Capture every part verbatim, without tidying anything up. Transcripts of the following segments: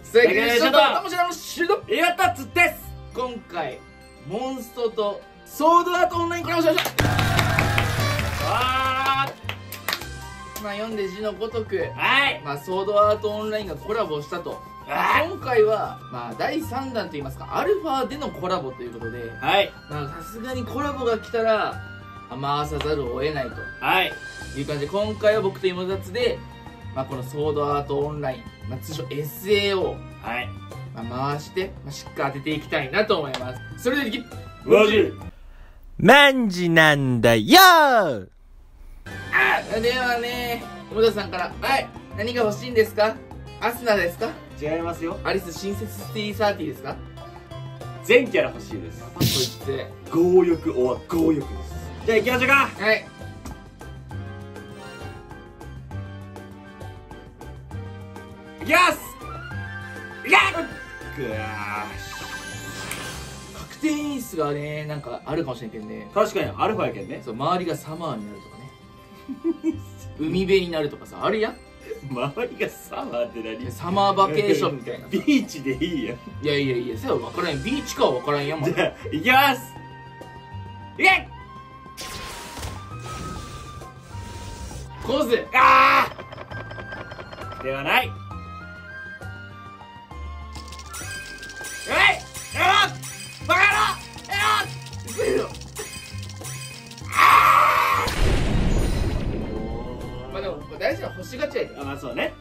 最近ちょっともちろんシュートやったっつってす。 今回モンストとソードアートオンラインコラボしました。 あまあ読んで字のごとく、 ーはい。 まあソードアートオンラインがコラボしたと。今回はまあだいさんだんといいますかアルファでのコラボということで、 はいまあさすがにコラボが来たら回さざるを得ないとはいいう感じで、今回は僕と芋雑で、まあ、このソードアートオンライン、まあ、通称 エスエー を、 はい。 まあ、回して、まあ、しっかり当てていきたいなと思います。それでいきマジ何時なんだよー。 あではね、芋雑さんからはい何が欲しいんですか？アスナですか？ 違いますよ。 アリス新設スティーサーティーですか？ 全キャラ欲しいです。 パッと言って強欲おは強欲です。じゃあ行きましょうか。 はいいきますいけぐわ確定演出がねなんかあるかもしれんけんね。 ー確かにアルファやけんね。 そう周りがサマーになるとかね海辺になるとかさあるやん。 周りがサマーって何？ サマーバケーションみたいなさ。 ビーチでいいやん。 いやいやいや、それは分からん。ビーチかは分からんやん、まだ。 じゃあ行きますいけコズあーではないえいやろバカ野郎やろまあでも、大事な星ガチャやで。 あ、まあそうね。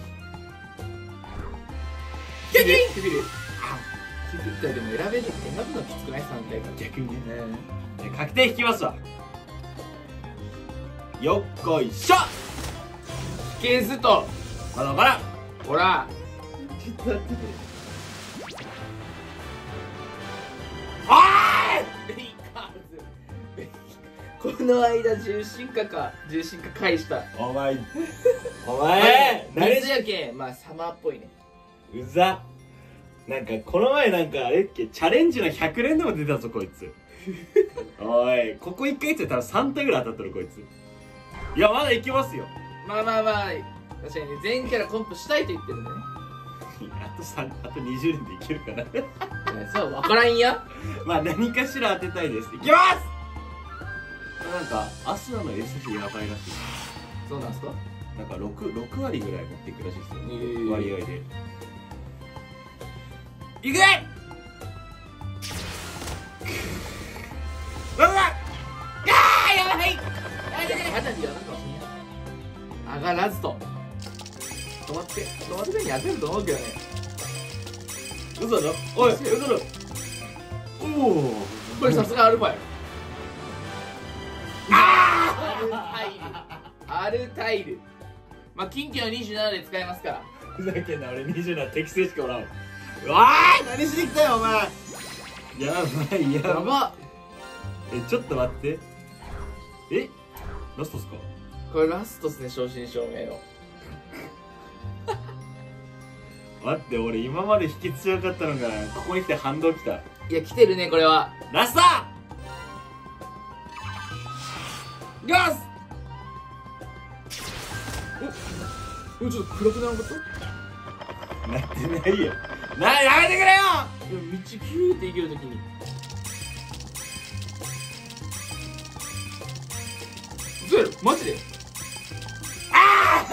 キュキュンってくる。あ、きゅう体でも選べる、選ぶのきつくない？さん体が。 逆にね。 うん。 確定引きますわ。よっこいしょ。 ケースと、 まだわからん。 ほら。 ちょっと待ってくれ。あレイカーズ。この間重心化か、重心化返した。 ーお前お前何水やけん、まあサマーっぽいね。 うざ。なんかこの前なんかあれっけチャレンジのひゃく連でも出たぞこいつ。おいここいっかげつで多分さん体ぐらい当たってるこいつ。いやまだいけますよ。 まあまあまあ、確かにね、全キャラコンプしたいと言ってるんだね。 あとさんあとにじゅう連でいけるかな。 いやそう、分からんや。 まあ何かしら当てたいです。いきますなんかアスナの エスエフ やばいらしい。 そうなんすか？ なんか 6, 6割ぐらい持っていくらしいですよ、 えー、 割合でいくぜうわうわあーやばい花火はなんかもしれん上がらずと止まって止まってに当てると思うけどね。 嘘だおい嘘だおおこれさすがアルファや。 あアルタイルアルタイルまあ近畿のにじゅうななで使えますから。 ふざけんな俺にじゅうなな適正しかおらん。うわー何しに来たよお前やばいやばいやばっ。 えちょっと待ってえラストっすか？ これラストっすね、正真正銘の。 待って俺今まで引き強かったのがここに来て反動きた。 いや来てるねこれは。 ラストいきますおおちょっと暗くならなかった？ なってないよなやめてくれよ。 いや道キューっていけるときに嘘やろマジで？ あ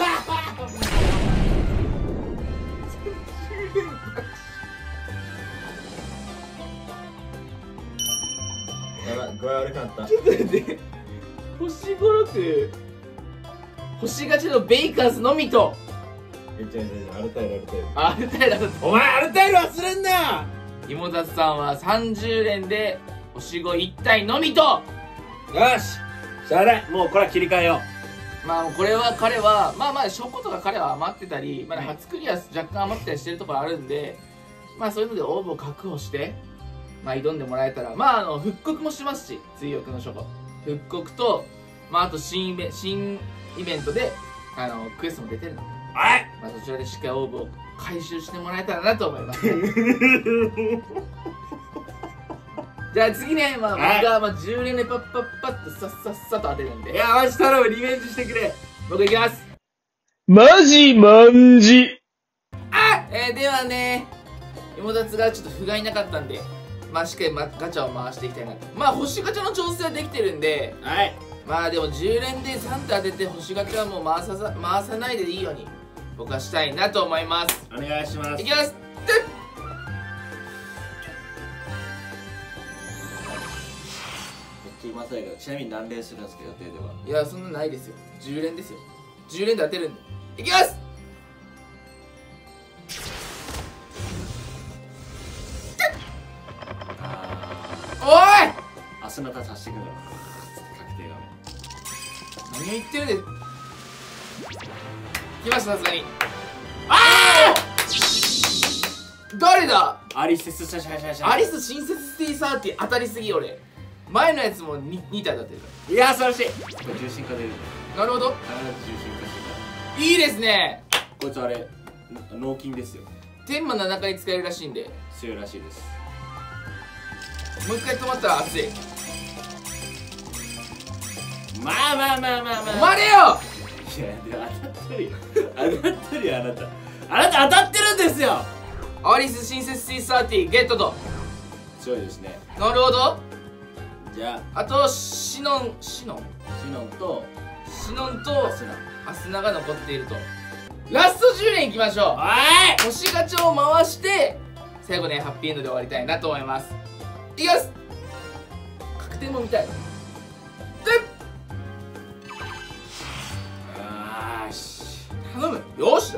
やばい具合悪くなった。 ちょっと待って星ごろく星勝ちのベイカーズのみとえ違う違う違うアルタイルアルタイルアルタイルだとお前アルタイル忘れんな。 芋雑さんはさんじゅう連で星ごい体のみと。 よししゃあないもうこれは切り替えよまあこれは彼はまあまあ初個とか彼は余ってたりまだ初クリア若干余ったりしてるところあるんで、まあそういうので応募を確保してまあ挑んでもらえたら、まああの復刻もしますし、追憶の書庫復刻とまああと新イベ新イベントであのクエストも出てるので、 はいまあそちらでしっかり応募を回収してもらえたらなと思います、ね、じゃあ次ね、まあ僕がまあじゅう連でパッパッパッとさっさっさと当てるんで、 いやマジ頼むリベンジしてくれ。 僕いきます。 マジマンジ。 あえれではね、妹達がちょっと不甲斐なかったんで、まあしっかりまガチャを回していきたいなと。まあ星ガチャの調整はできてるんで、 はい。 まあでもじゅう連でさん手当てて星ガチャはもう回ささ回さないでいいように僕はしたいなと思います。 お願いします。 いきます。 まさかちなみに何連するんですか、予定では。 いやそんなないですよ。じゅう連ですよ。じゅう連で当てるんでいきます。おいアスナタ足してくるの確定画面。 何を言ってるんで来ました。さすがにああ誰だ。 アリスシャシャシャシャ。 アリス新設スティーサーティ当たりすぎ。俺前のやつも に, に体当たってるかいや素晴らしい。これ重心化出るの。 ら。なるほど、 必ず重心化していいですね。 た。こいつあれ脳筋ですよ。 天魔七回使えるらしいんで、 強いらしいです。 もう一回止まったら熱い。 まあまあまあまあまあ止まれよ。 いやでも当たってるよ当たってるよ。あなたあなた当たってるんですよ。 アリス新設スティーサーティゲットと。 強いですね。 なるほど。 じゃああとシノンシノンシノンとシノンとアスナ。 アスナが残っていると。ラストじゅう連いきましょう。 はい。 星ガチャを回して最後ねハッピーエンドで終わりたいなと思います。いきます。確定も見たい。であーし頼む。よしだ。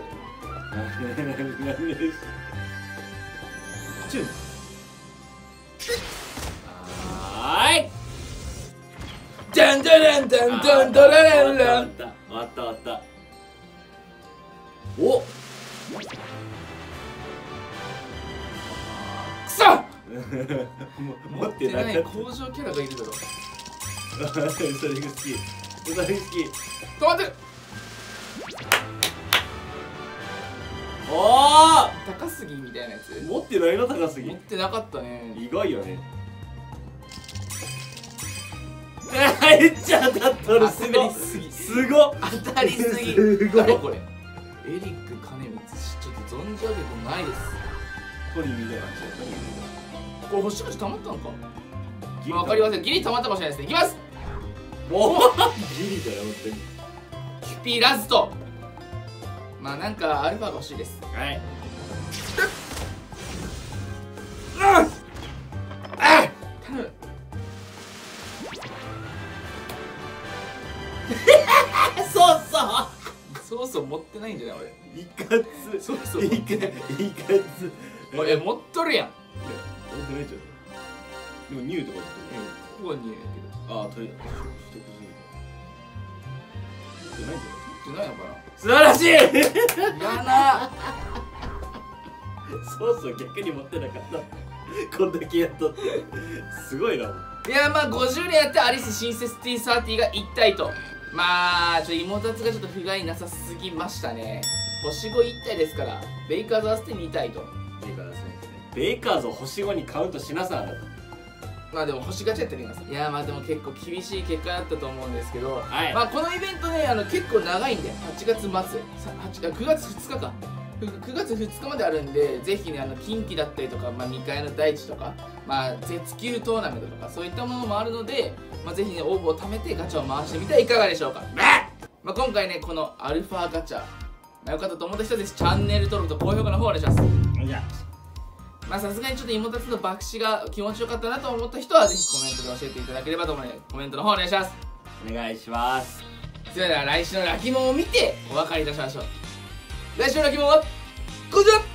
チュン。はーい。 ダンダランダンダンダラランラン。 終わった終わった。 おっくそ持ってなかった。 工場キャラがいるだろ。 それが好き。それが好き。 止まってる。 おお。 高杉みたいなやつ持ってないの高すぎ。 持ってなかったね。 意外よね。めっちゃ当たっとる。すごい。すごっ。 当たりすぎ。 すごい。 誰これ。エリック金光ちょっと存じ上げてないです。 トニーみたいな。 これ星口溜まったのか。 ギリわかりません。ギリ溜まったかもしれないですね。いきます。 おお。ギリだよ本当に。 キュピーラスト。まあなんかアルファが欲しいです。 はい。 うん。あ。頼む。 そうそう。 そうそう持ってないんじゃない俺。 いかつ。 そうそういかいかつ。 え持っとるやん。 持ってないじゃん。でもニューとか言ってる。 ここはにやけど。 ああ取れた。持ってないんじゃない。 持ってないのかな。 素晴らしい。 やな。 そうそう逆に持ってなかったこんだけやっとってすごいな。 いやまあごじゅう連やってアリス新設 ティーサーティー がいち体と。まあちょっと妹達がちょっと不甲斐なさすぎましたね。星ごいち体ですから。ベイカーズはすでにに体と。 ベイカーズですね。ベイカーズを星ごにカウントしなさい。あなた。 まあでも星ガチャやってみます。いやまあでも結構厳しい結果だったと思うんですけど、 はい、 まあこのイベントねあの結構長いんではちがつ末さくがつふつかかくがつふつかまであるんで、ぜひねあの近畿だったりとか、まあ、未開の大地とか、まあ、絶級トーナメントとかそういったものもあるので、まあ、ぜひね応募を貯めてガチャを回してみてはいかがでしょうか。まあ今回ねこのアルファガチャ、まあ、よかったと思った人はぜひチャンネル登録と高評価の方お願いします。 いやまあさすがにちょっと妹たちの爆死が気持ちよかったなと思った人はぜひコメントで教えていただければと思うのでコメントの方お願いします。 お願いします。 それでは来週のラキモンを見てお別れいたしましょう。来週のラキモンはこちら。